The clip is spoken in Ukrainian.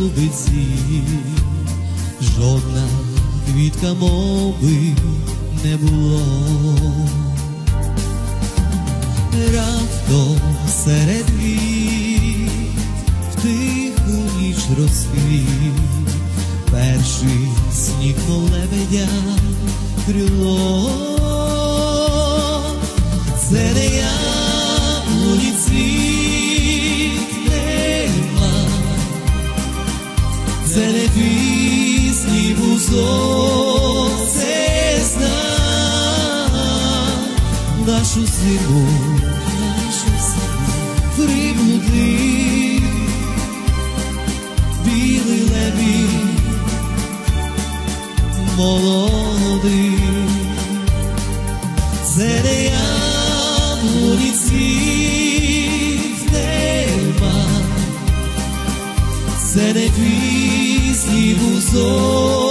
любить зір, жодна квітка мови не було. Раптом серед квіт в тиху ніч розквіт, перший сніг, мов лебедя, крило. Це не я, луні цвіт нема, це не пісні бузок, це знак нашу зиму прибудив білий лебідь молодий. Це не яблуні цвіт нема, це не пісні бузок,